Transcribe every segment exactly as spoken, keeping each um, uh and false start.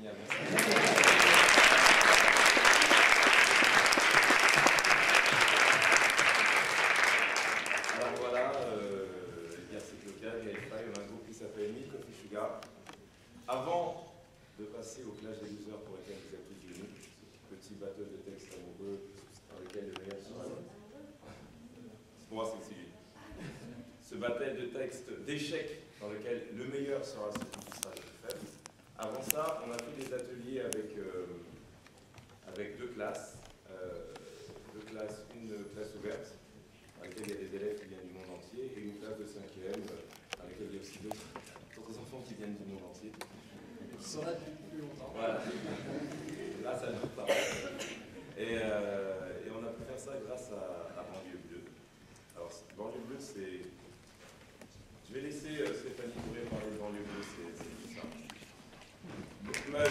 Génial, merci. Alors voilà, euh, Garcia Cloca, Gaël Fay, on a un groupe qui s'appelle Milk Coffee Sugar. Avant de passer au clash des losers pour lesquels vous êtes tous venus, ce petit battle de texte amoureux dans lequel le meilleur sera le... Pour moi, c'est celui. Ce battle de texte d'échecs dans lequel le meilleur sera celui qui sera le plus faible. Avant ça, on a fait des ateliers avec, euh, avec deux classes. Euh, deux classes, une classe ouverte, dans laquelle il y a des élèves qui viennent du monde entier, et une classe de cinquième, dans laquelle il y a aussi d'autres enfants qui viennent du monde entier. Ils sont là depuis plus longtemps. Voilà. Grâce à nous, pardon. Et, euh, et on a pu faire ça grâce à, à Banlieue Bleue. Alors, Banlieue Bleue, c'est... Je vais laisser euh, Stéphanie Bourré parler de Banlieue Bleue, c'est tout ça. Mais,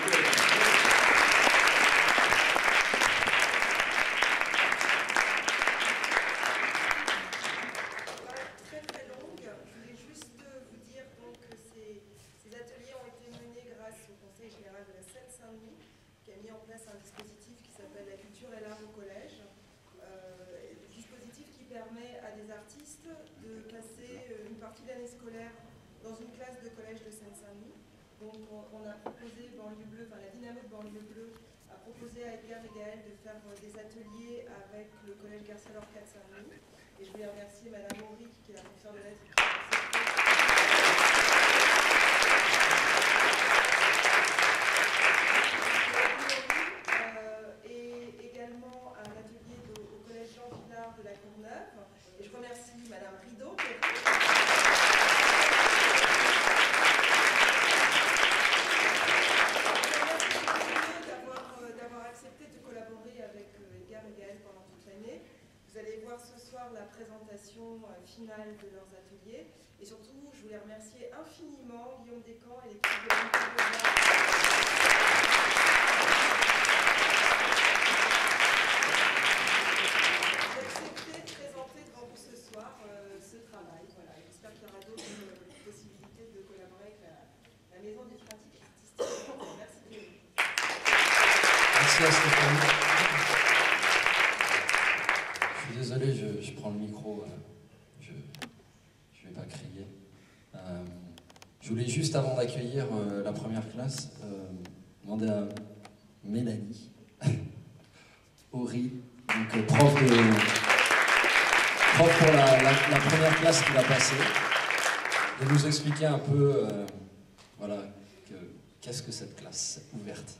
un dispositif qui s'appelle la culture et l'art au collège, euh, dispositif qui permet à des artistes de passer une partie de l'année scolaire dans une classe de collège de Seine-Saint-Denis. Donc on, on a proposé, Banlieue Bleue, enfin la Dynamo de Banlieue Bleue a proposé à Edgar et Gaël de faire des ateliers avec le collège Garcia-Lorca de Saint-Denis. Et je voulais remercier Madame Auric, qui est la professeure de lettres, qui a accepté. De la Courneuve. Et je remercie Madame Rideau d'avoir accepté de collaborer avec Edgar et Gaël pendant toute l'année. Vous allez voir ce soir la présentation finale de leurs ateliers. Et surtout, je voulais remercier infiniment Guillaume Descamps et l'équipe de l'Institut. Merci à Stéphanie. Je suis désolé, je, je prends le micro, euh, je ne vais pas crier. Euh, je voulais juste, avant d'accueillir euh, la première classe, euh, demander à Mélanie, Ori, donc euh, prof, de, prof pour la, la, la première classe qui va passer, de nous expliquer un peu euh, voilà, qu'est-ce que cette classe ouverte.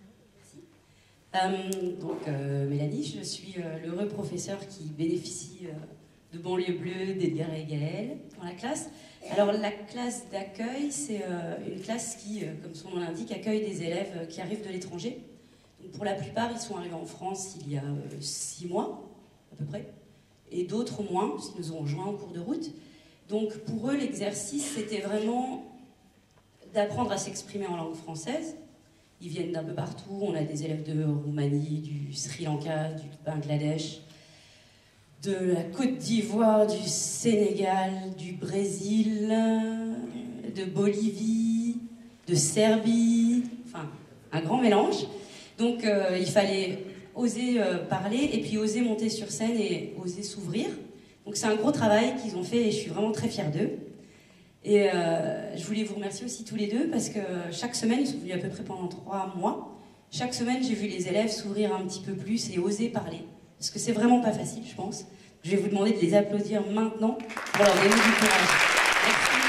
Euh, donc, euh, Mélanie, je suis euh, l'heureux professeur qui bénéficie euh, de Banlieue Bleue, d'Edgar et Gaël dans la classe. Alors, la classe d'accueil, c'est euh, une classe qui, euh, comme son nom l'indique, accueille des élèves euh, qui arrivent de l'étranger. Donc, pour la plupart, ils sont arrivés en France il y a euh, six mois, à peu près, et d'autres moins, parce qu'ils nous ont rejoints en cours de route. Donc, pour eux, l'exercice, c'était vraiment d'apprendre à s'exprimer en langue française. Ils viennent d'un peu partout, on a des élèves de Roumanie, du Sri Lanka, du Bangladesh, de la Côte d'Ivoire, du Sénégal, du Brésil, de Bolivie, de Serbie, enfin un grand mélange. Donc euh, il fallait oser euh, parler et puis oser monter sur scène et oser s'ouvrir. Donc c'est un gros travail qu'ils ont fait et je suis vraiment très fière d'eux. Et euh, je voulais vous remercier aussi tous les deux parce que chaque semaine, ils sont venus à peu près pendant trois mois. Chaque semaine, j'ai vu les élèves s'ouvrir un petit peu plus et oser parler. Parce que c'est vraiment pas facile, je pense. Je vais vous demander de les applaudir maintenant pour leur donner du courage. Merci.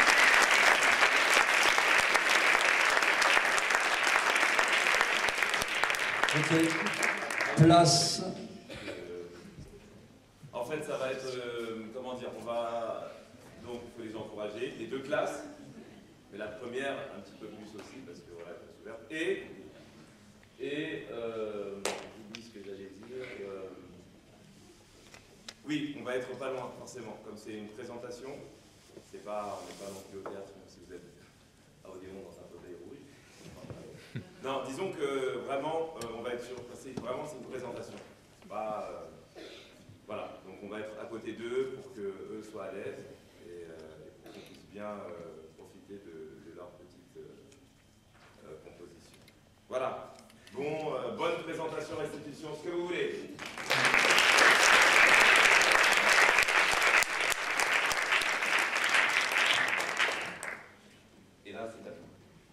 Ok. Place. Euh, en fait, ça va être, euh, comment dire, on va... Donc, il faut les encourager, les deux classes, mais la première un petit peu plus aussi, parce que voilà, elle est ouverte. Et, et euh, j'oublie ce que j'allais dire. Euh, oui, on va être pas loin, forcément. Comme c'est une présentation, c'est pas, on n'est pas non plus au théâtre, même si vous êtes à Odéon dans un fauteuil rouge. Non, disons que vraiment, euh, on va être sur. C'est vraiment c'est une présentation. Pas, euh, voilà, donc on va être à côté d'eux pour qu'eux soient à l'aise. Et, euh, et pour qu'on puisse bien euh, profiter de, de leur petite euh, euh, composition. restitution, ce que vous voulez. Et là, c'est à vous.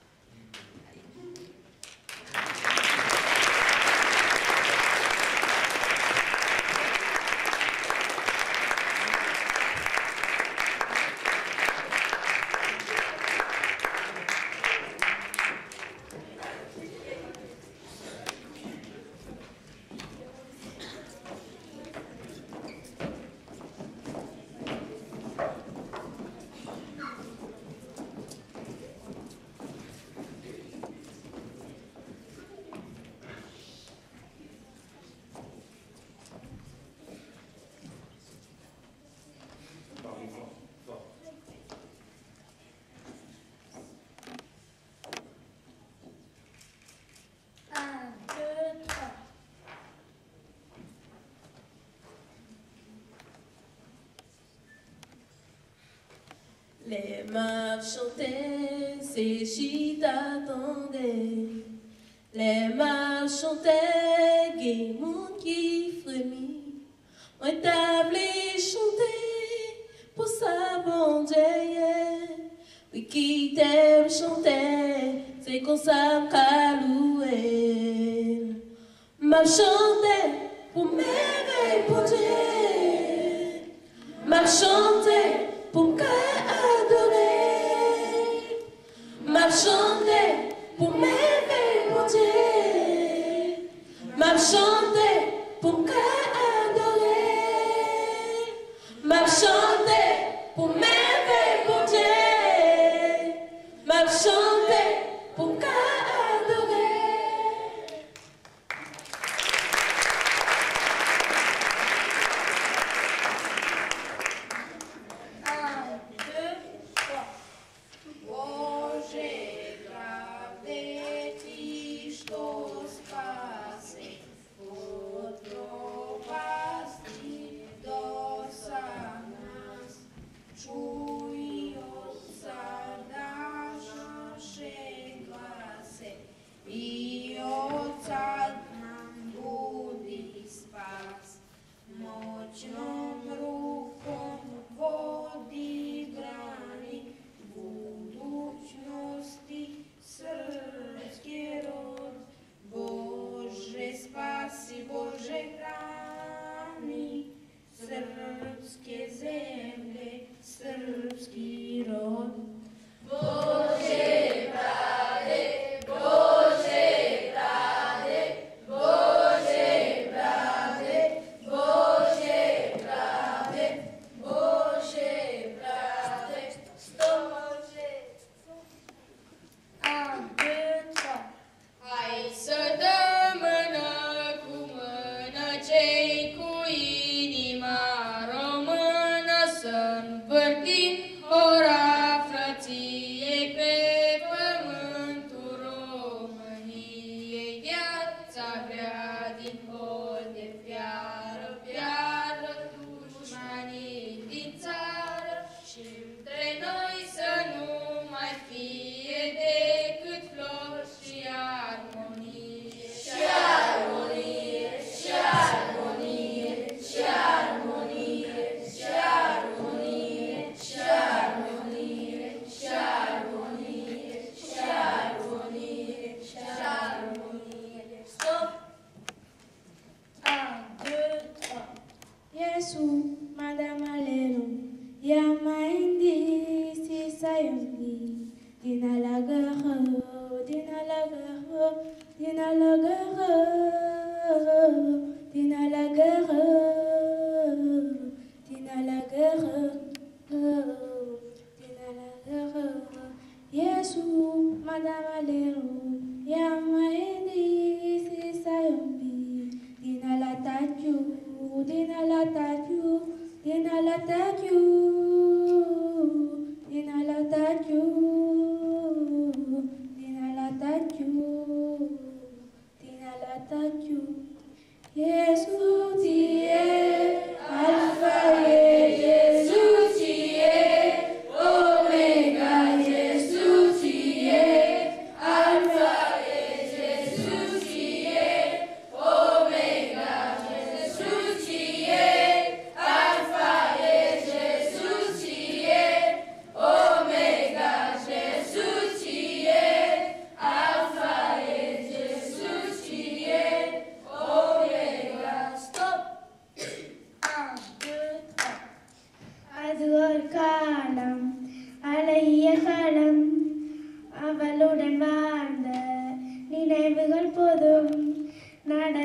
Les maves chantaient, ces chites attendaient. Les maves chantaient, gay monde qui frémit. On tablé chanter pour sa bonne Dieu. Oui, qui t'aime chanter, c'est qu'on s'aime qu'à louer. Maves chantait pour m'aimer pour Dieu. Maves chantait pour qu'à m'a chanté pour m'aimer pour Dieu. M'a chanté pour qu'adorer. M'a chanté pour m'aimer pour Dieu. M'a chanté pour qu'adorer.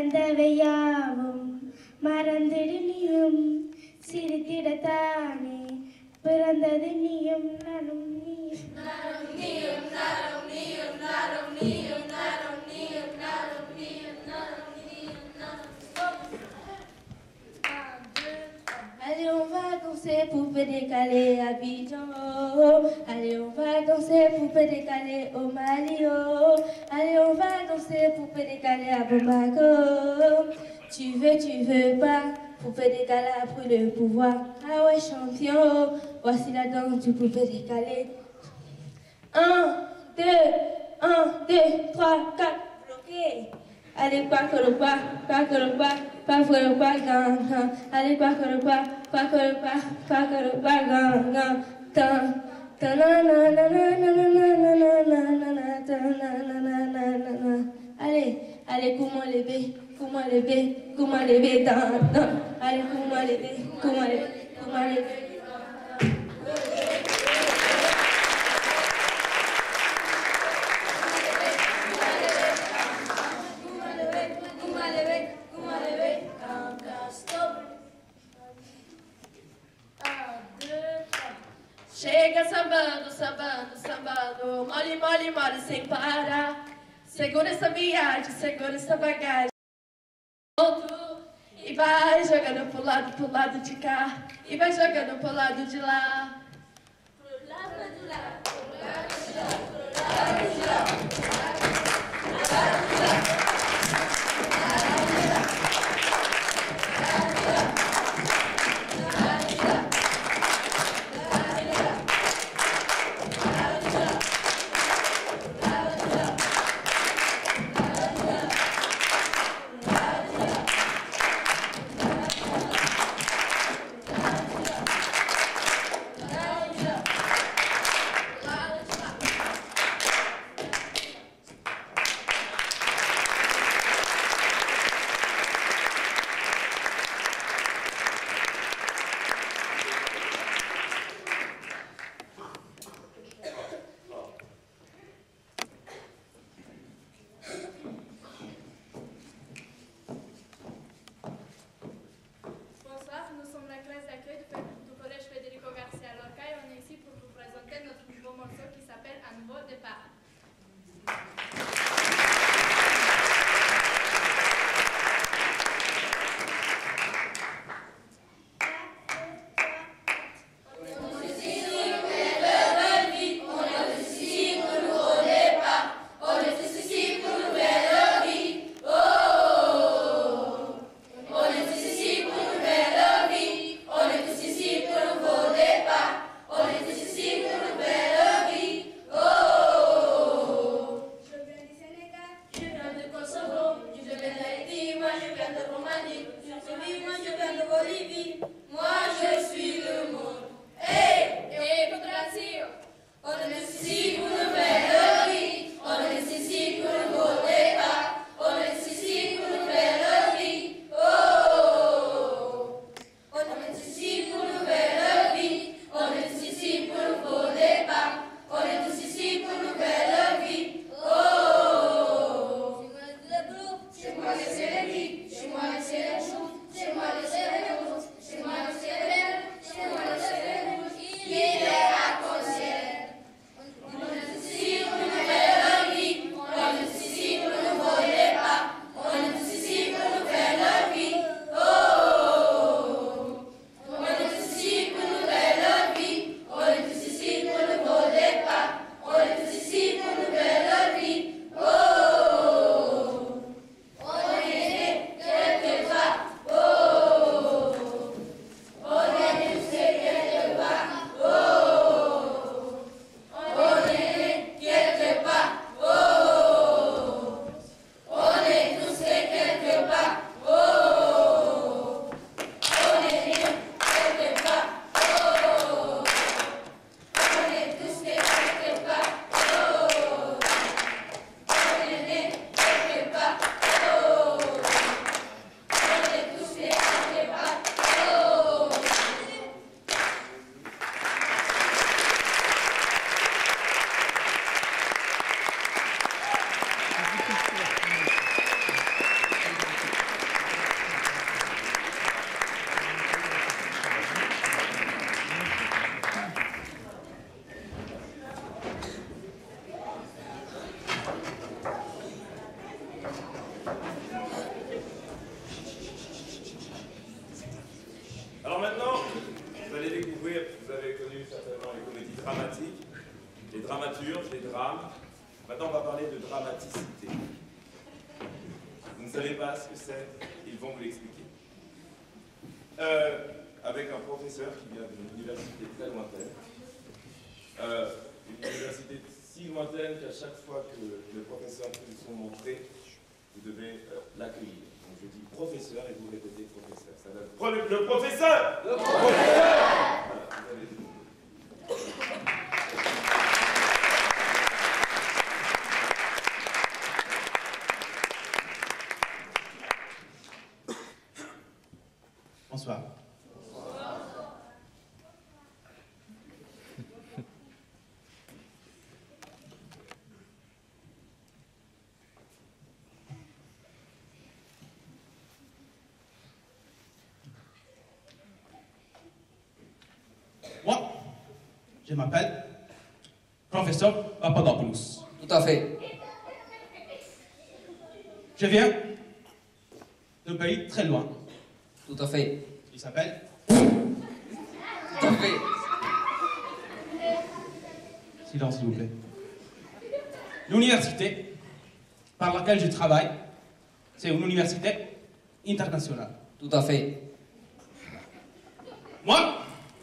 நடந்தவையாவும் மறந்திடு நீயும் சிரித்திடத்தானே பிறந்தது நீயும் நானும் நீயும் நானும் நீயும் நானும் நீயும் நானும் நீயும் நானும் நீயும் நானும் நீயும் நானும் நீயும் நானும். Allez, on va danser, poupée décalée, Abidjan. Oh. Allez, on va danser, poupée décalée, au Mali. Oh. Allez, on va danser, poupée décalée, à Bamako. Tu veux, tu veux pas, poupée décalée a pris le pouvoir. Ah ouais, champion, voici la danse du poupée décalée. Un, deux, un, deux, trois, quatre, bloqué. Allez, quoi que le quoi, quoi que le quoi, quoi que le quoi, gang, gang. Allez, quoi que le quoi, quoi que le quoi, quoi que le quoi, gang, gang. Tan, tan, na, na, na, na, na, na, na, na, na, na, tan, na, na, na, na, na, na. Allez, allez, comment lever, comment lever, comment lever, tan, tan. Allez, comment lever, comment lever, comment lever. Chega sambando, sambando, sambando, mole, mole, mole, sem parar. Segura essa viagem, segura essa bagagem. Outro, e vai jogando pro lado, pro lado de cá, e vai jogando pro lado de lá. Pro lado de lá, pro lado de lá, pro lado de lá, pro lado de lá. Chez moi, ne savez pas ce que c'est, ils vont vous l'expliquer. Euh, avec un professeur qui vient d'une université très lointaine. Euh, une université si lointaine qu'à chaque fois que le professeur fait son entrée, vous devez euh, l'accueillir. Donc je dis professeur et vous répétez professeur. Ça donne Pro le professeur. Le professeur. Voilà, vous avez dit. Bonsoir. Moi, je m'appelle professeur Papadopoulos. Tout à fait. Je viens d'un pays très loin. Tout à fait. Il s'appelle... Tout à fait. Silence, s'il vous plaît. L'université par laquelle je travaille, c'est une université internationale. Tout à fait. Moi,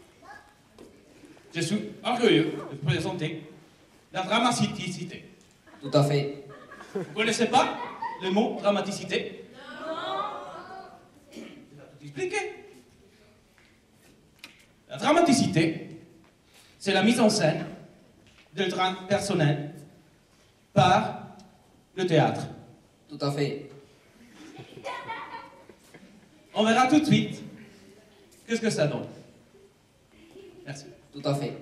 je suis orgueilleux de vous présenter la dramaticité. Tout à fait. Vous ne connaissez pas le mot dramaticité? Je vais tout expliquer. La dramaticité, c'est la mise en scène de drame personnel par le théâtre. Tout à fait. On verra tout de suite qu'est-ce que ça donne. Merci. Tout à fait.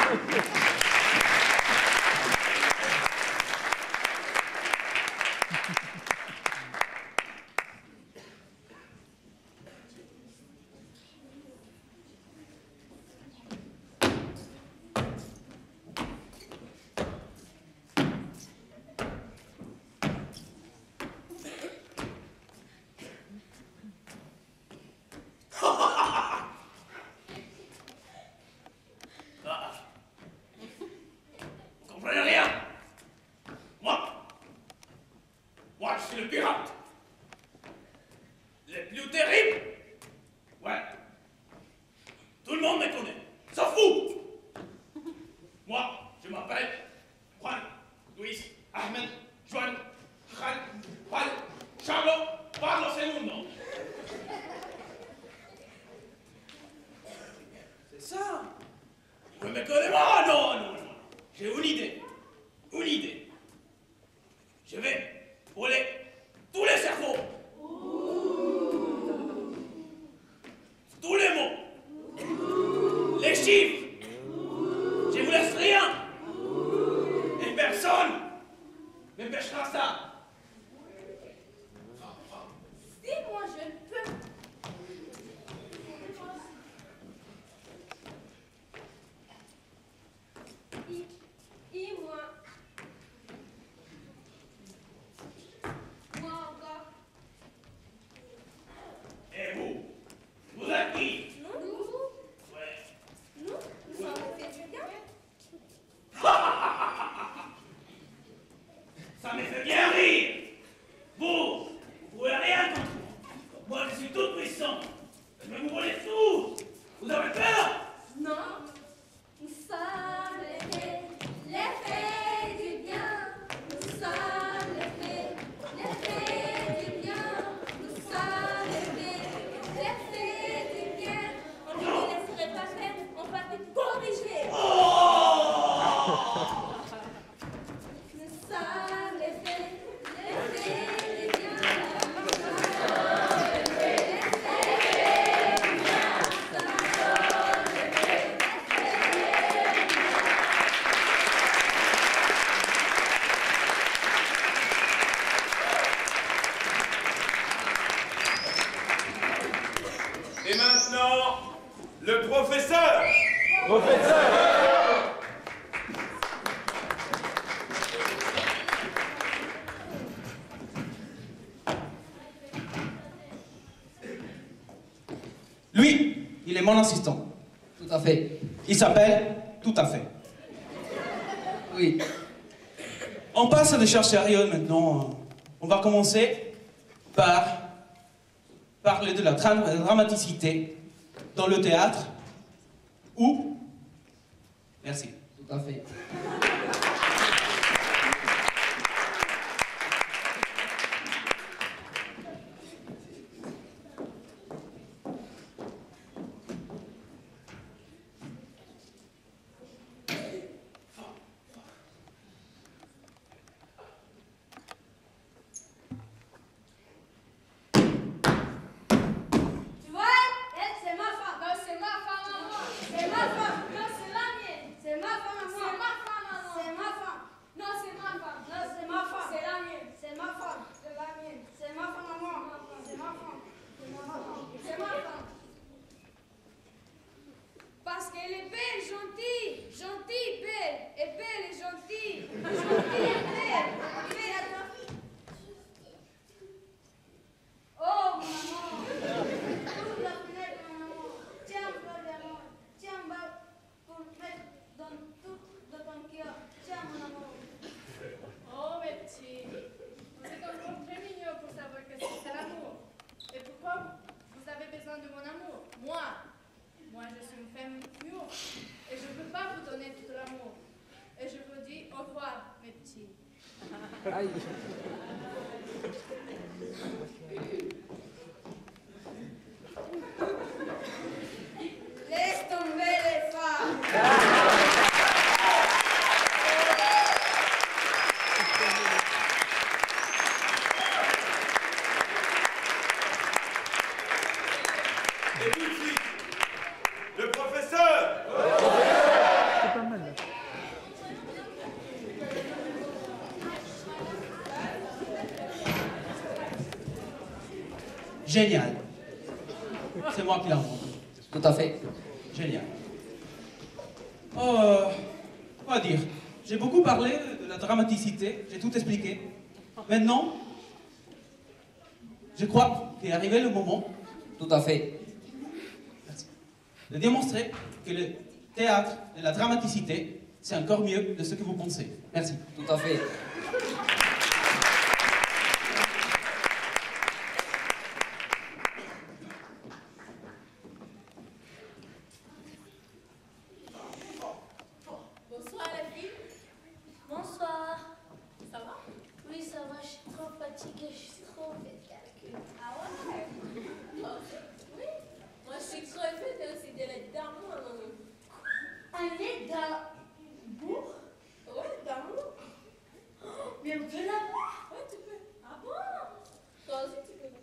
Et maintenant, le professeur. Professeur. Lui, il est mon assistant. Tout à fait. Il s'appelle Tout à fait. Oui. On passe à des choses sérieuses maintenant. On va commencer par parler de la dra- dramaticité dans le théâtre ou... Merci. Tout à fait. Tu vois, elle, c'est ma femme. Non, c'est ma femme, maman. C'est ma femme. Non, c'est la mienne. C'est ma femme, maman. C'est ma femme, maman. C'est ma femme. Non, c'est ma femme. Non, c'est ma femme. C'est la mienne. C'est ma femme. C'est la mienne. C'est ma femme, maman. C'est ma femme. C'est ma femme. C'est ma femme. Parce qu'elle est belle, gentille. Gentille, belle. Et belle et gentille. Gentille et belle. Belle. Oh, maman. Ouvre la fenêtre, maman. Tiens, fleur d'amour. Tiens, bas pour mettre dans tout de ton cœur. Tiens, mon amour. Oh, mes petits, vous êtes encore très mignons pour savoir que c'est l'amour. Et pourquoi vous avez besoin de mon amour? Moi, moi, je suis une femme pure et je ne peux pas vous donner tout l'amour. Et je vous dis au revoir, mes petits. Laisse tomber les femmes. Et tout de suite, le professeur. Génial. C'est moi qui l'invente. Tout à fait. Génial. Euh, quoi dire? J'ai beaucoup parlé de la dramaticité, j'ai tout expliqué. Maintenant, je crois qu'est arrivé le moment Tout à fait. de démontrer que le théâtre de la dramaticité, c'est encore mieux de ce que vous pensez. Merci. Tout à fait. Bonsoir, la fille. Bonsoir. Ça va? Oui, ça va, je suis trop fatiguée, je suis trop fait de calcul. Ah ouais? Oui. Moi, je suis crevée de aussi de la d'amour. Un lait d'amour? Ouais, d'amour. Mais on peut l'avoir? Ouais, tu peux. Ah bon? Toi aussi, tu peux.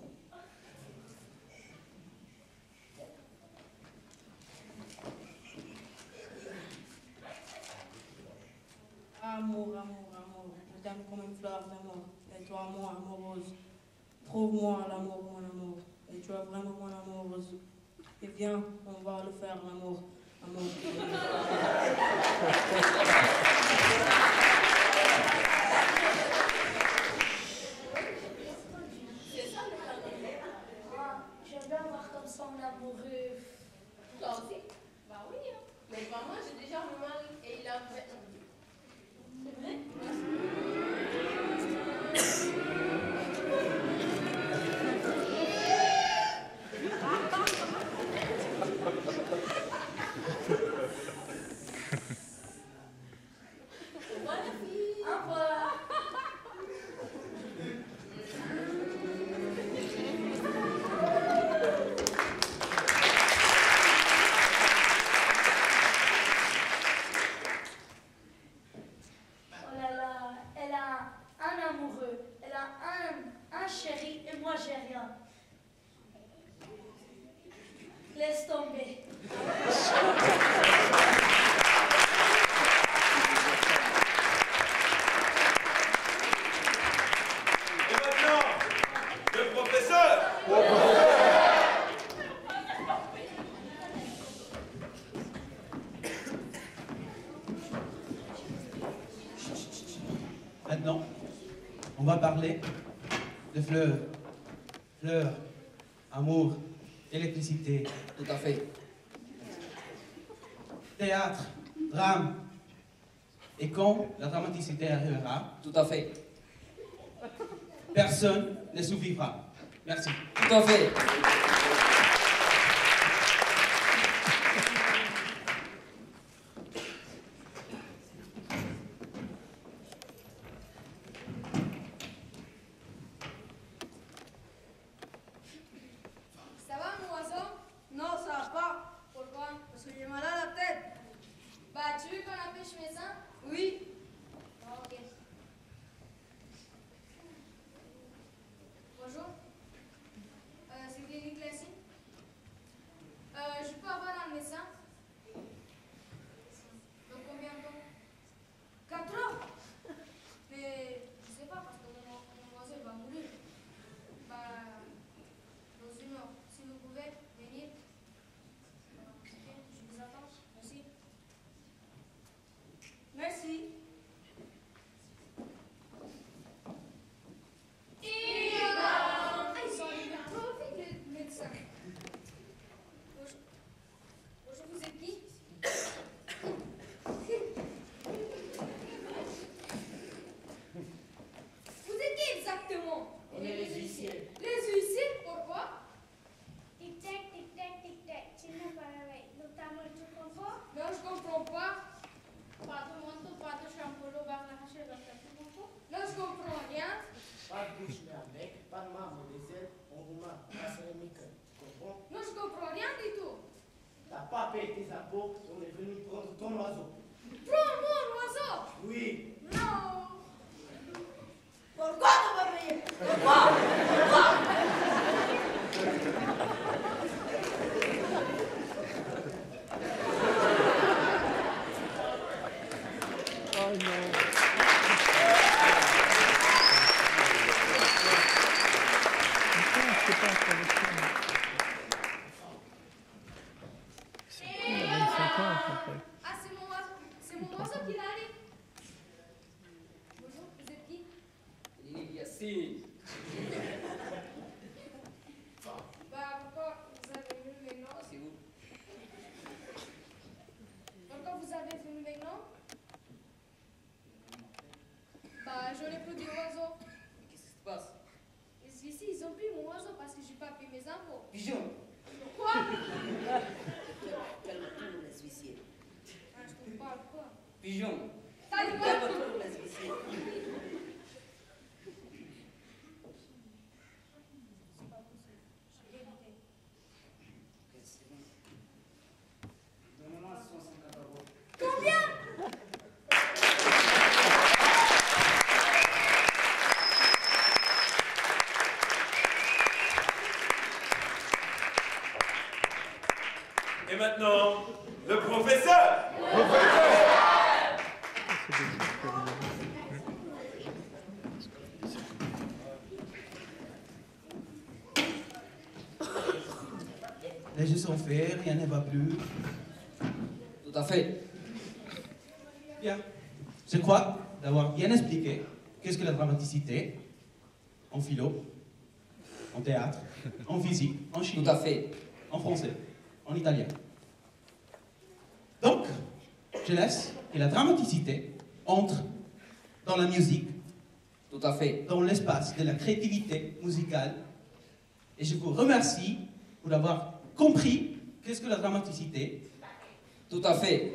Amour, amour, amour, je t'aime comme une fleur d'amour. Et toi, moi, amoureuse. Prouve-moi l'amour, mon amour. Et tu es vraiment mon amoureuse. Et viens, on va le faire, l'amour. Amour. C'est ça le calendrier. Ah, j'aime bien voir comme ça mon amoureux. Toi aussi? Bah oui. Hein. Mais pas moi, j'ai déjà mon mari et il a fait. C'est vrai? Au revoir, la fille. Au revoir. Oh là là, elle a un amoureux, elle a un, un chéri et moi j'ai rien. Laisse tomber. Et maintenant, le professeur. Maintenant, on va parler de fleurs. Fleurs, amour, électricité, Tout à fait. théâtre, drame. Et quand la dramaticité arrivera, Tout à fait. personne ne survivra. Merci. Tout à fait. Ça va, mon oiseau? Non, ça va pas. Pourquoi? Parce que j'ai mal à la tête. Bah, tu veux qu'on appelle chez médecin? Oui. Ah, ok. Bonjour. Euh, c'est clinique Lassie. Euh, je peux avoir un médecin? Dans combien de temps? Quatre heures? Mais je sais pas parce que mon, mon oiseau il va mourir. Bah, dans une heure. Si vous pouvez venir. Ok, je vous attends. Merci. Merci. Ah, ils sont arrivés trop vite, les médecins. Bonjour. Bonjour, vous êtes qui? Vous êtes qui exactement? On est les huissiers. Les huissiers? Pourquoi? Tic-tac, tic-tac, tic-tac. Tu n'as pas réveillé. Notamment, tu comprends? Non, je comprends pas. Patron, monto, patron, champolo, barnache, tu comprends? Non, je comprends rien. Pas de bouche avec, pas de main, mon dessert, on vous m'a passé les micros. Tu comprends? Non, je comprends rien du tout. T'as pas payé tes impôts, on est venu prendre ton oiseau. Prends-moi l'oiseau. Oui. Non. Pourquoi tu vas payer? Pourquoi? Oh non. Ah, c'est mon oiseau. C'est mon oiseau qui arrive. Bonjour, vous êtes qui? Clinique Yassine. Bah, pourquoi vous avez venu maintenant? C'est où? Pourquoi vous avez venu maintenant? Bah, j'en ai plus d'oiseaux. Qu'est-ce qui se passe? Et ici, ils ont pris mon oiseau parce que j'ai pas payé mes impôts. Pigeon. Quoi? Calme-toi, les huissiers. Ah, je te parle quoi? Pigeon. Ta gueule! Calme-toi, les huissiers. C'est pas possible. J'ai évité. Ok, c'est bon. Donne-moi soixante-quatre euros. Combien? Et maintenant, le professeur. Les jeux sont faits, rien ne va plus. Tout à fait. Bien. Je crois d'avoir bien expliqué qu'est-ce que la dramaticité en philo, en théâtre, en physique, en chimie, Tout à fait. en français, en italien. Donc, je laisse que la dramaticité entre dans la musique, Tout à fait. dans l'espace de la créativité musicale. Et je vous remercie pour avoir compris qu'est-ce que la dramaticité. Tout à fait.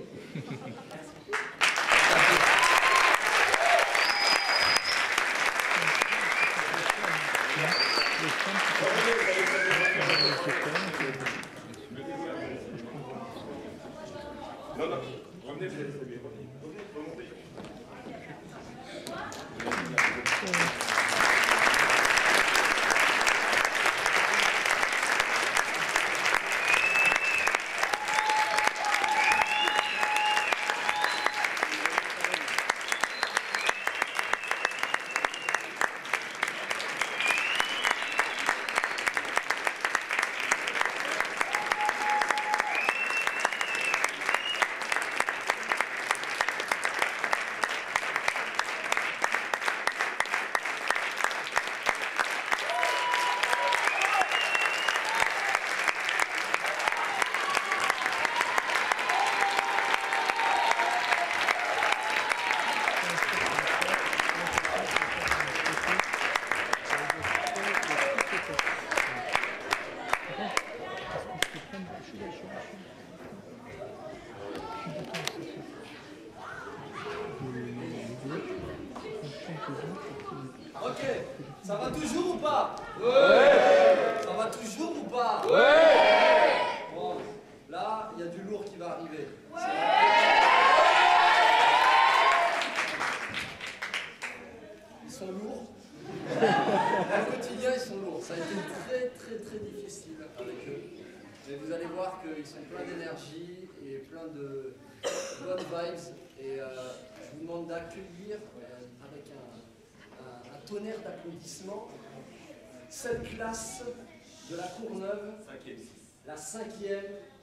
Non, non, revenez, vous allez saluer. Revenez, revenez, remontez. Ça va toujours ou pas? Ouais. Ça va toujours ou pas? Ouais. Bon, là, il y a du lourd qui va arriver. Ouais. Ils sont lourds. Au quotidien, ils sont lourds. Ça a été très, très, très difficile avec eux. Mais vous allez voir qu'ils sont pleins d'énergie et plein de bonnes vibes. Et euh, je vous demande d'accueillir euh, avec un, un, un tonnerre d'applaudissements cette classe de la Courneuve, cinquième. La cinquième.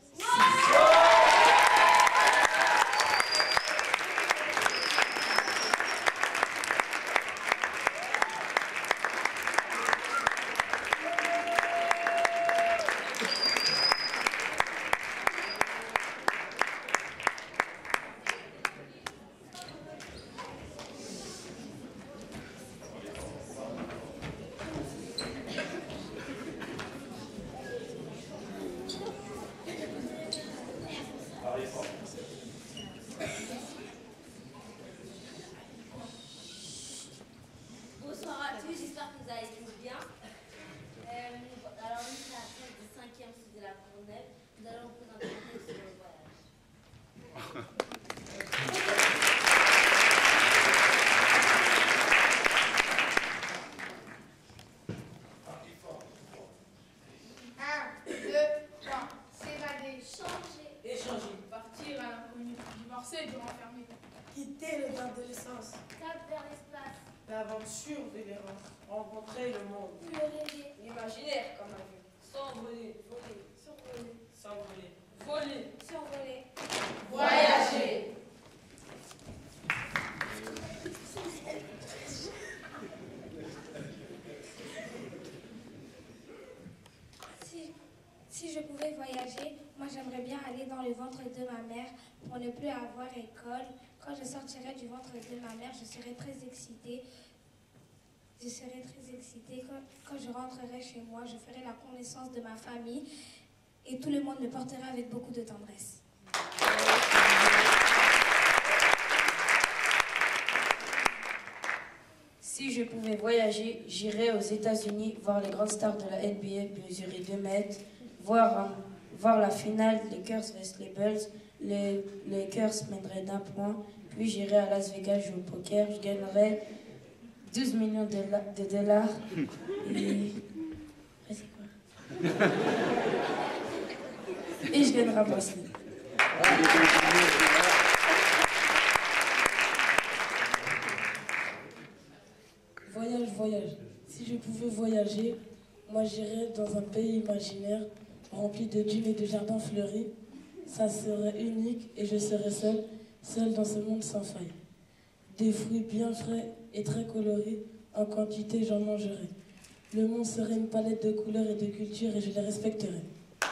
Bonsoir à tous, j'espère que vous allez tous bien. Euh, alors, nous, c'est la classe de cinquième sous de la Courneuve. Nous allons vous présenter sur le voyage. Un, deux, trois. S'évader. Changer. Échanger. Partir à l'inconnu. Divorcer, de renfermer. Quitter le bain de l'essence. Cap vers l'espace. L'aventure de l'erreur. Rencontrer le monde. Le rêver. L'imaginaire comme un vue. S'envoler. Voler. Survoler. S'envoler. Voler. Survoler. Voyager. Si, si je pouvais voyager, moi j'aimerais bien aller dans le ventre de ma mère pour ne plus avoir école. Quand je sortirai du ventre de ma mère, je serai très excitée. Je serai très excitée. Quand, quand je rentrerai chez moi, je ferai la connaissance de ma famille et tout le monde me portera avec beaucoup de tendresse. Si je pouvais voyager, j'irais aux États-Unis voir les grandes stars de la N B A mesurer deux mètres, voir, euh, voir la finale Lakers vs les Bulls. Les Lakers mèneraient d'un point, puis j'irais à Las Vegas jouer au poker. Je gagnerais douze millions de, de dollars. Et. Après, c'est quoi? Et je gagnerai un bracelet. Voyage, voyage. Si je pouvais voyager, moi j'irais dans un pays imaginaire rempli de dunes et de jardins fleuris. Ça serait unique et je serais seule, seule dans ce monde sans faille. Des fruits bien frais et très colorés, en quantité j'en mangerais. Le monde serait une palette de couleurs et de cultures et je les respecterais.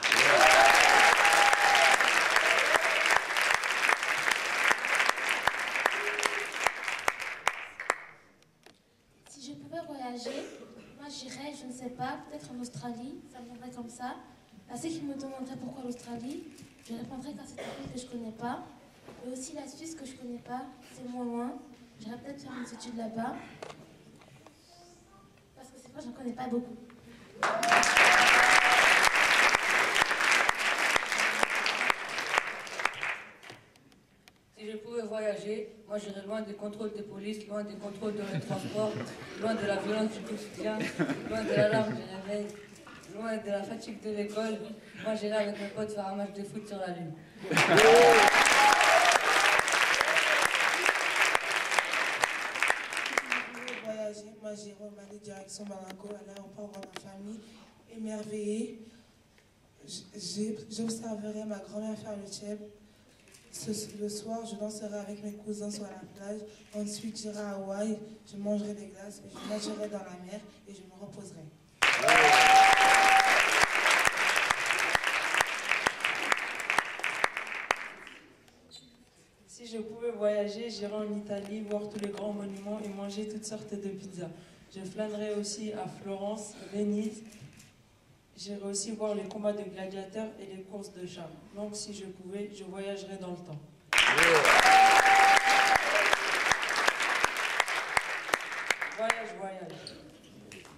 Si je pouvais voyager, moi j'irais, je ne sais pas, peut-être en Australie, ça me viendrait comme ça. À ceux qui me demanderaient pourquoi l'Australie, je répondrais que c'est un pays que je ne connais pas. Et aussi la Suisse que je ne connais pas, c'est moins loin. J'irais peut-être faire mes études là-bas. Parce que c'est vrai, je n'en connais pas beaucoup. Si je pouvais voyager, moi j'irais loin des contrôles de police, loin des contrôles de mes transports, loin de la violence du quotidien, loin de l'alarme du réveil, loin de la fatigue de l'école. Moi j'irais avec mes potes faire un match de foot sur la lune. Voyager, moi j'irai au Mali direction Bamako, à l'aéroport voir ma famille, émerveillée. J'observerai ma grand-mère faire le tchèp. Ce, le soir, je danserai avec mes cousins sur la plage. Ensuite, j'irai à Hawaï, je mangerai des glaces, je nagerai dans la mer et je me reposerai. Si je pouvais voyager, j'irais en Italie, voir tous les grands monuments et manger toutes sortes de pizzas. Je flânerai aussi à Florence, Venise. J'irai aussi voir les combats de gladiateurs et les courses de chars. Donc si je pouvais, je voyagerais dans le temps. Voyage, voyage.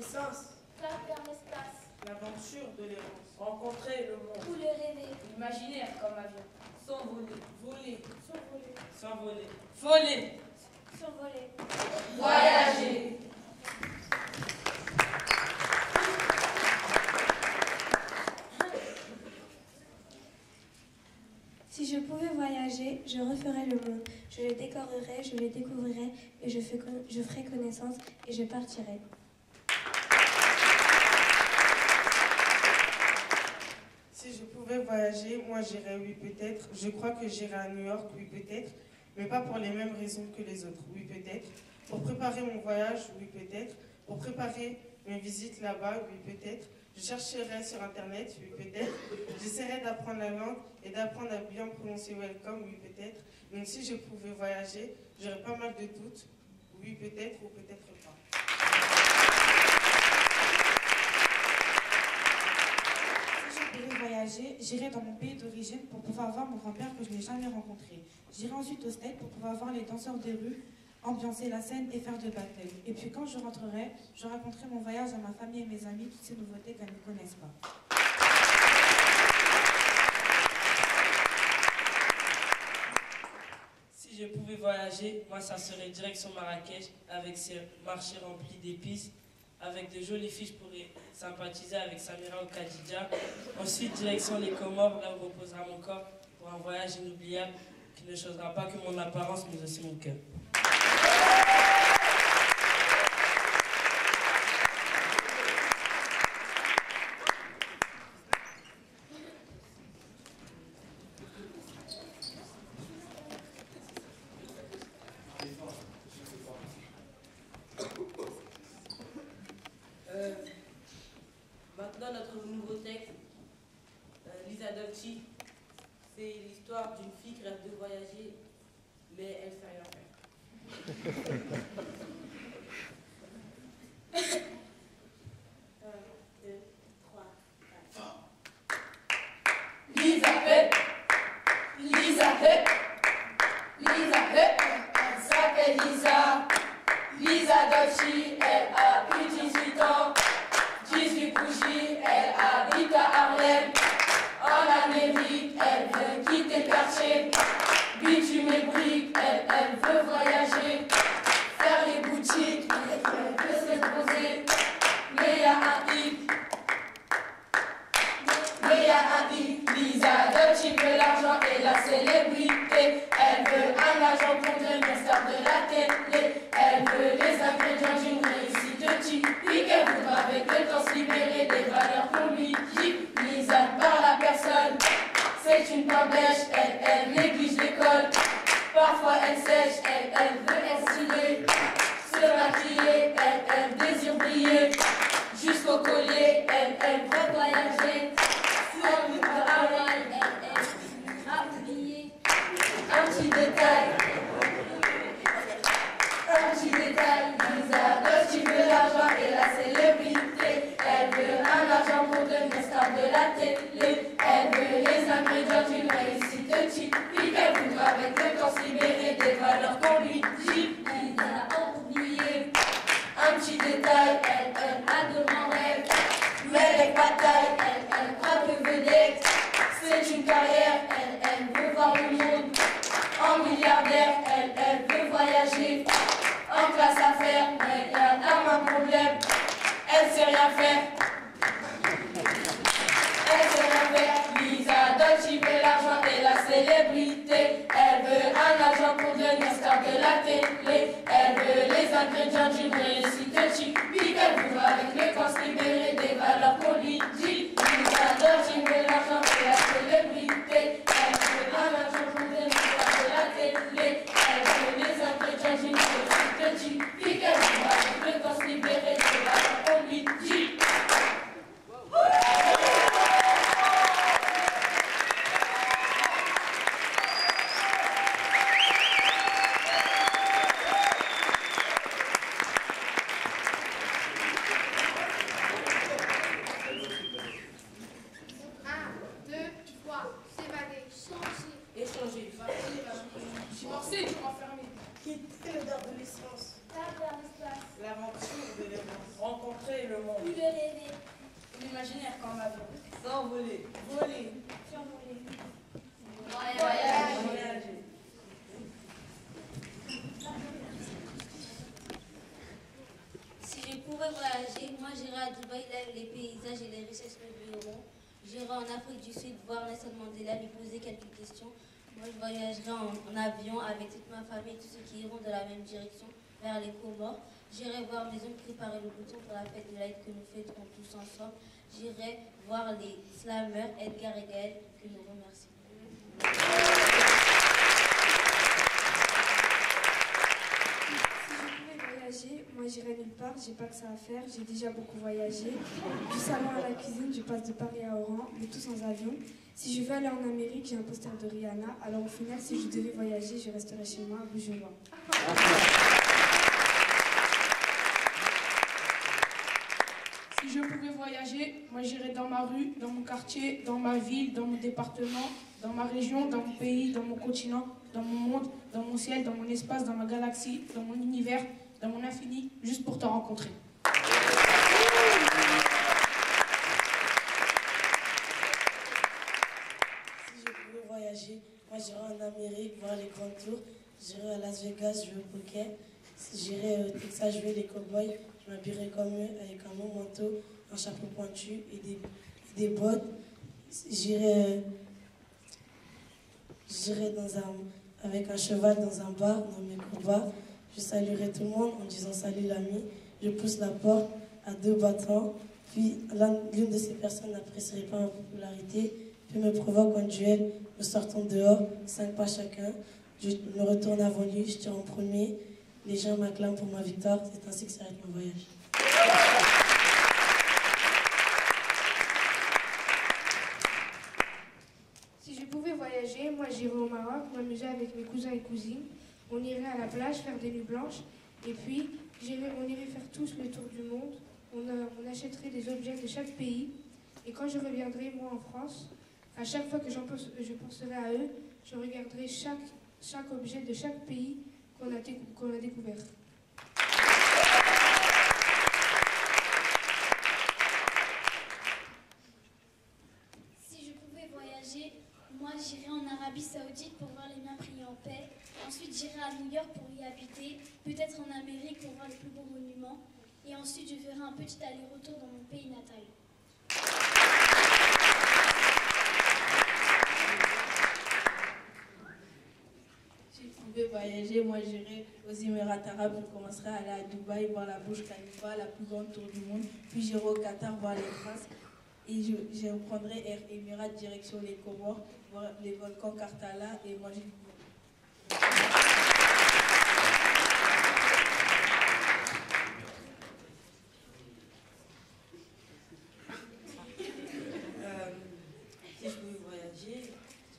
l'essence. Clap vers l'espace. L'aventure de l'errance. Rencontrer le monde. Tous les rêver. Imaginaire comme avion. S'envoler. Voler. S'envoler. S'envoler. Voler. S'envoler. Voyager. Si je pouvais voyager, je referais le monde. Je le décorerais, je le découvrirais et je, fais con- je ferais connaissance et je partirais. Si je pouvais voyager, moi j'irais, oui peut-être. Je crois que j'irais à New York, oui peut-être. Mais pas pour les mêmes raisons que les autres, oui peut-être. Pour préparer mon voyage, oui peut-être. Pour préparer mes visites là-bas, oui peut-être. Je chercherai sur internet, oui peut-être. J'essaierai d'apprendre la langue et d'apprendre à bien prononcer welcome, oui peut-être. Donc si je pouvais voyager, j'aurais pas mal de doutes, oui peut-être ou peut-être pas. Si je pouvais voyager, j'irais dans mon pays d'origine pour pouvoir voir mon grand-père que je n'ai jamais rencontré. J'irais ensuite au States pour pouvoir voir les danseurs de rue, ambiancer la scène et faire de battle. Et puis quand je rentrerai, je raconterai mon voyage à ma famille et mes amis, toutes ces nouveautés qu'elles ne connaissent pas. Si je pouvais voyager, moi ça serait direction Marrakech avec ses marchés remplis d'épices, avec de jolies fiches pour les sympathiser avec Samira ou Khadija. Ensuite direction les Comores, là où reposera mon corps pour un voyage inoubliable qui ne changera pas que mon apparence mais aussi mon cœur. Euh, maintenant, notre nouveau texte, euh, Lisa Dolci, c'est l'histoire d'une fille qui rêve de voyager, mais elle sait rien faire. Un, deux, trois, quatre. Lisa Hep, Lisa Hep, Lisa Hep, elle s'appelle Lisa. Lisa Dolci, elle a plus dix-huit ans. dix-huit bougies, elle habite à Harlem. En Amérique, elle veut quitter le quartier. Bitume et briques, elle, elle veut voyager. Faire les boutiques, elle veut s'exposer. Mais y a un hic. Mais y a un hic. Lisa Dolci veut l'argent et la célébrité. Elle veut un agent pour devenir star de la télé. Elle veut les ingrédients d'une réussite typique. Elle voudra avec le temps se libérer des valeurs qu'on lui dit. Lisa ne parle à personne, c'est une bêche. Elle, elle néglige l'école, parfois elle sèche. Elle, elle veut être stylée, se maquiller. Elle, elle désire briller, jusqu'au collier. Elle, elle veut voyager, sans but de Hawaï. Elle, elle a oublié un petit détail. Un petit détail, Lisa Dolci veut l'argent et la célébrité. Elle veut un argent pour devenir star de la télé. Elle veut les ingrédients d'une réussite typique. Elle voudra avec le temps se libérer des valeurs qu'on lui dit. Lisa a oublié un petit détail. Elle, elle a de grands rêves, mais elle est pas taille. Elle, elle croit que vedette, c'est une carrière. Elle, elle veut voir le monde en milliardaire. Elle, elle veut voyager en classe à faire, mais y a un problème, elle sait rien faire. Elle sait rien faire. Lisa Dolci veut l'argent et la célébrité. Elle veut un agent pour devenir star de la télé. Elle veut les ingrédients d'une réussite typique. Elle voudra avec le temps se libérer des valeurs qu'on lui dit. Lisa Dolci veut l'argent et la célébrité. Elle veut un agent pour devenir star de la télé. Elle veut les ingrédients d'une réussite typique. Elle voudra avec le temps se libérer des valeurs qu'on lui dit. Échanger. Divorcer, enfermer. Quitter le dehors de l'essence. Clap vers l'espace. L'aventure de l'errance. rencontrer le monde. Ou le rêver. L'imaginaire comme avion. S'envoler. Voler. Survoler. Voyager. Voyager. Si je pouvais voyager, moi j'irais à Dubaï, là où les paysages et les richesses me verront. J'irais en Afrique du Sud voir Nelson Mandela, lui poser quelques questions. Moi je voyagerai en, en avion avec toute ma famille, tous ceux qui iront dans la même direction vers les Comores. J'irai voir mes oncles préparer le bouton pour la fête de l'Aïd que nous fêterons tous ensemble. J'irai voir les slameurs Edgar et Gaël que nous remercions. Moi j'irai nulle part, j'ai pas que ça à faire, j'ai déjà beaucoup voyagé. Du salon à la cuisine, je passe de Paris à Oran, mais tout sans avion. Si je veux aller en Amérique, j'ai un poster de Rihanna, alors au final, si je devais voyager, je resterais chez moi, où je vois. Si je pouvais voyager, moi j'irais dans ma rue, dans mon quartier, dans ma ville, dans mon département, dans ma région, dans mon pays, dans mon continent, dans mon monde, dans mon ciel, dans mon espace, dans ma galaxie, dans mon univers, dans mon infini, juste pour te rencontrer. Si je pouvais voyager, moi j'irais en Amérique voir les grandes tours, j'irais à Las Vegas jouer au poker, j'irais au Texas jouer les cowboys, je m'habillerais comme eux avec un long manteau, un chapeau pointu et des, et des bottes. J'irais j'irais dans un avec un cheval dans un bar, dans mes combats. Je saluerai tout le monde en disant salut l'ami. Je pousse la porte à deux battants. Puis l'une de ces personnes n'apprécierait pas ma popularité, puis me provoque un duel. Nous sortons dehors, cinq pas chacun. Je me retourne avant lui, je tire en premier. Les gens m'acclament pour ma victoire. C'est ainsi que s'arrête mon voyage. Si je pouvais voyager, moi j'irais au Maroc, m'amuser avec mes cousins et cousines. On irait à la plage faire des nuits blanches et puis on irait faire tous le tour du monde. On, a, on achèterait des objets de chaque pays et quand je reviendrai moi en France, à chaque fois que j'en pense, je penserai à eux, je regarderai chaque, chaque objet de chaque pays qu'on a, qu'on a découvert. Si je pouvais voyager, moi j'irais en Arabie Saoudite pour voir les miens prier en paix. Ensuite j'irai à New York pour y habiter, peut-être en Amérique pour voir les plus beaux monuments. Et ensuite je ferai un petit aller-retour dans mon pays natal. Si je pouvais voyager, moi j'irais aux Émirats Arabes, je commencerai à aller à Dubaï voir la Burj Khalifa, la plus grande tour du monde. Puis j'irai au Qatar voir les princes. Et je, je prendrai Air Emirates direction les Comores, voir les volcans Kartala et moi j'ai Si je pouvais voyager,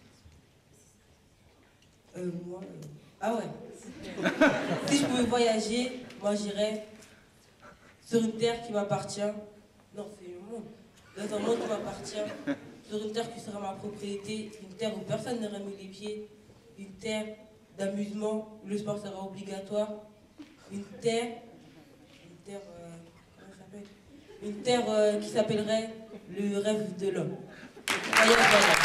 euh, moi, euh, ah ouais, si je pouvais voyager, moi j'irais sur une terre qui m'appartient, non c'est le monde, dans un monde qui m'appartient, sur une terre qui sera ma propriété, une terre où personne n'aurait mis les pieds, une terre d'amusement où le sport sera obligatoire, une terre, une terre, euh, comment ça s'appelle, une terre euh, qui s'appellerait le rêve de l'homme. Voyage, voyage.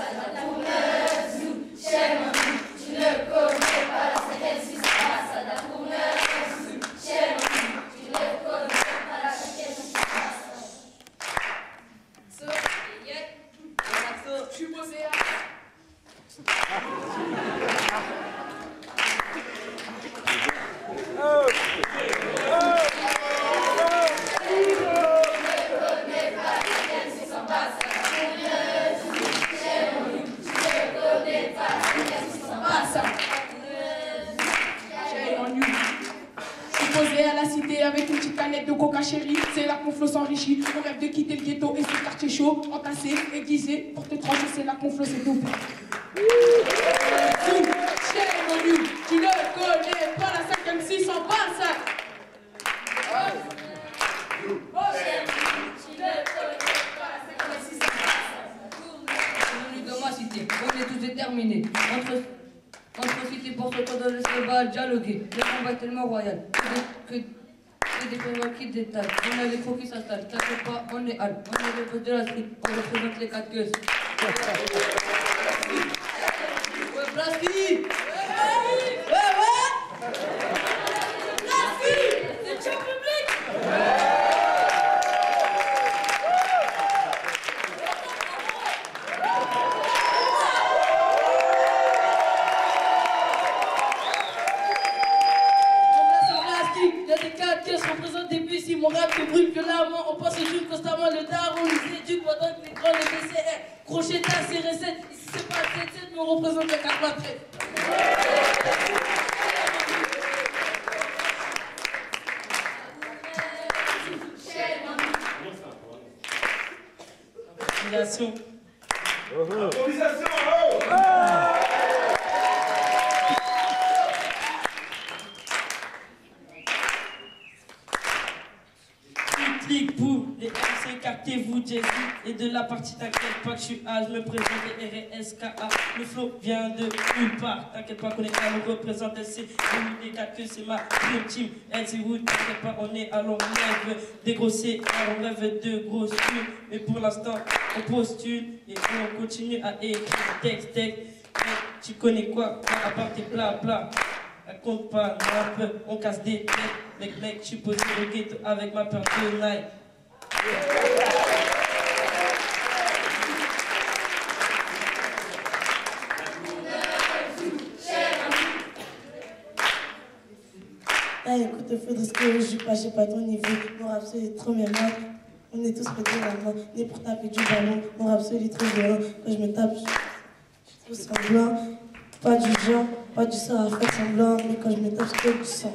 Shame on you, tu ne connais pas la cinquième, six, ça va, ça posé à la cité avec une petite canette de coca chérie. C'est là qu'on flot s'enrichit. On rêve de quitter le ghetto et ce quartier chaud. Entassé, aiguisé, pour te trancher, c'est là qu'on flot, c'est tout. Chez Monu, tu ne connais pas la cinq M six sans pas ça. Dans ma cité, on est tous déterminés. Entre, entre cité pour se condamner se bat, dialoguer. Le combat est tellement royal que des, que, que des paiements qui détaillent. On a les croquis s'installent, t'inquiète pas, on est hal. On est les potes de la street, on représente les quatre queues. Ouais, Blasky! Ouais, ouais! Blasky! C'est chaud public! Mon rap te brûle violemment, on pense juste constamment le daron, nous éduque pendant que les grands le B C R. Crochet ta C R sept, ici c'est pas sept sept, mais on représente le quatre vingt treize. Improvisation. Improvisation, oh! Pour les M C, écartez-vous, Jay-Z. Et de la partie, t'inquiète pas que je suis A, je me présente R S K A. Le flow vient de nulle part. T'inquiète pas qu'on est à nous représente L C. Les quatre que c'est ma dream team. L C Wood, t'inquiète pas, on est à l'on rêve dégrosser, on rêve de grosses thunes. Mais pour l'instant, on postule et on continue à écrire texte, texte. Mais tu connais quoi? À part tes plats, plats. Compte pas, on rap, on casse des têtes. Mec, mec, je suis posé au ghetto avec ma paire de Nike. Hey, écoute, Faudrait que je suis pas, je sais pas ton niveau. Mon rap, c'est trop bien mal. On est tous pétés la main, né pour taper du ballon. Mon rap, c'est trop violent. Quand je me tape, je suis trop semblant. Pas du genre, pas du sang à faire semblant. Mais quand je me tape, c'est que du sang.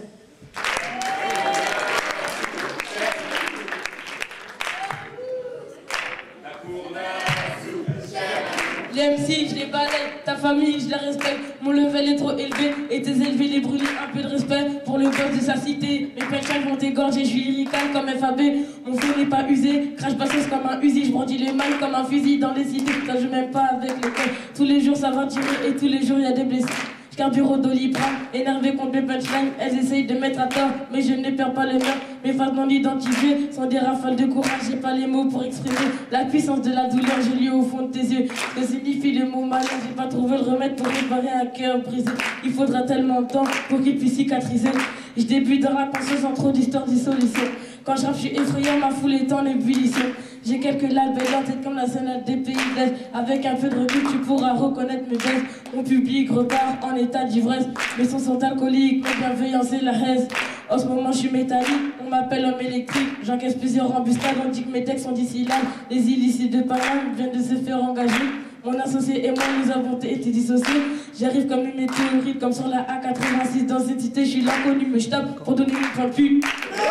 Les M C, je les balaye, ta famille, je la respecte. Mon level est trop élevé, et tes élevés, les brûlés, un peu de respect pour le boss de sa cité. Mes punchlines vont t'égorger, je suis lyrical comme F A B. Mon flow n'est pas usé, crash bassos comme un Uzi. Je brandis les mains comme un fusil dans les cités. Ça je m'aime pas avec les codes. Tous les jours ça va tirer et tous les jours y a des blessés. Je carbure au Doliprane, énervé contre mes punchlines. Elles essayent de mettre à tort, mais je ne perds pas le mien. Mes phases non identifiées sont des rafales de courage. J'ai pas les mots pour exprimer la puissance de la douleur. J'ai lu au fond de tes yeux que signifie le mot malin. J'ai pas trouvé le remède pour réparer un cœur brisé. Il faudra tellement de temps pour qu'il puisse cicatriser. Je débute dans la pensée sans trop d'histoire dissolution. Quand je rappe, je suis effrayant, ma foule est en ébullition. J'ai quelques labels en tête comme la scène des pays de l'Est. Avec un peu de recul, tu pourras reconnaître mes baisses. Mon public repart en état d'ivresse. Mes sons sont alcooliques, ma bienveillance et la haine. En ce moment, je suis métallique, on m'appelle homme électrique. J'encaisse plusieurs embuscades, on dit que mes textes sont d'ici là. Les illicites de Paname viennent de se faire engager. Mon associé et moi, nous avons été dissociés. J'arrive comme une météorite, comme sur la A quatre-vingt-six. Dans cette cité, je suis l'inconnu, mais je tape pour donner une point de vue.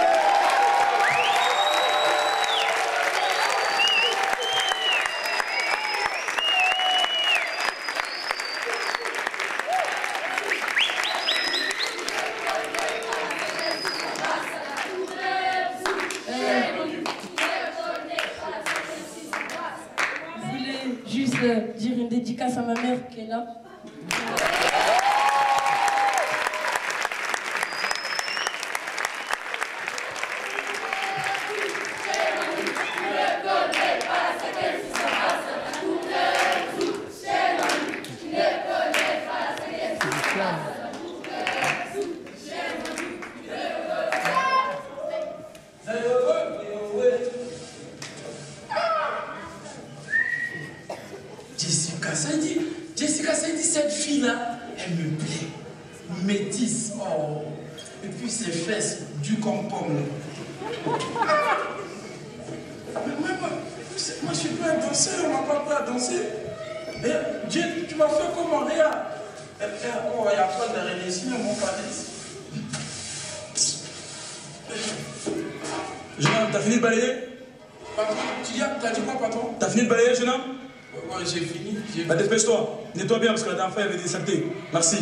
Dire une dédicace à ma mère qui est là. Jessica Saidi, Jessica Saidi, cette fille-là, elle me plaît. Métisse, oh. Et puis ses fesses, du concombre. Ah. Mais moi, moi, moi, je suis pas un danseur, on m'a pas appris à danser. Et Dieu, tu m'as fait comment, regarde. Oh, il y a pas de René, sinon mon palais. t'as fini de balayer? Patron, tu dis, t'as dit quoi, patron? T'as fini de balayer, jeune homme? Ouais, ouais, j'ai fini. Bah dépêche-toi, nettoie bien parce que la dernière fois il y avait des saletés. Merci.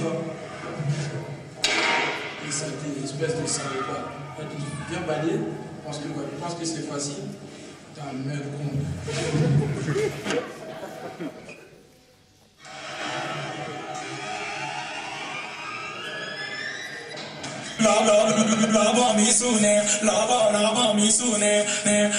Les saletés, espèce de salopard. Viens balayer, parce que quoi? Je pense que c'est facile. T'es un merde con. Lava, lava mi sune, lava, lava mi sune, ne.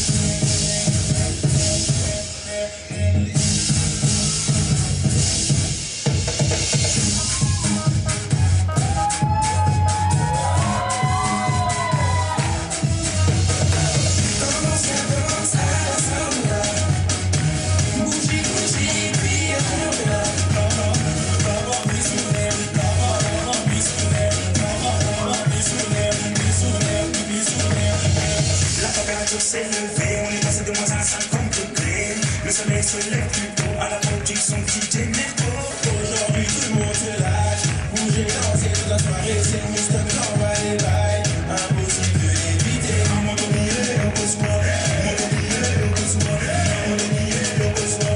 S'est levé, on est passé de moins à cinquante degrés. Le soleil se lève plus tôt à la production qui génère trop. Aujourd'hui tout le monde se lâche, bouger, danser toute la soirée, c'est Mister Grand, va les bails. Impossible de l'éviter, un monde au milieu, on pose moi. Un monde au milieu, on pose moi. Un monde au milieu, on pose moi.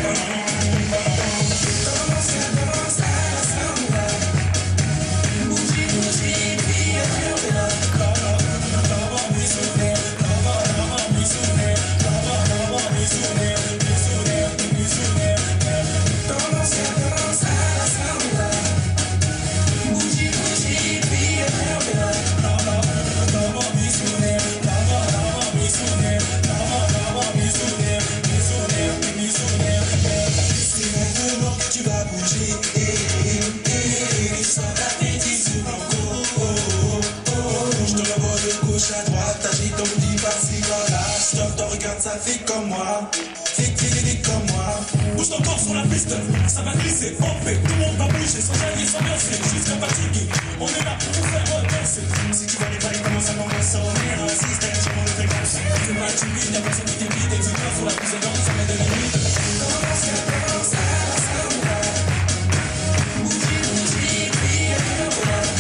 Commence à commence à la samba. Bougie, bougie, puis après on verra. Comment me sauver? Tu vas bouger, eh, eh, eh, sans l'appétit sous mon corps. Je te l'envoie de gauche à droite, t'agis ton petit par-ci par-là. Stop, t'en regarde, ça fait comme moi. Fais, fais, fais comme moi. Bouge ton corps sur la piste, ça va glisser, on fait. Tout le monde va bouger, sans allier, sans verser. Jusqu'à fatiguer, on est là pour vous faire danser. Si tu vas les balles, commence à m'embrasser, on est dans un système, je m'en fais comme ça. C'est mal, tu vides, y'a personne qui t'évite, et tu viens sur la piste et danse, ça met de la nuit. Commence à commence à la samba. Bougie, bougie, puis après on verra.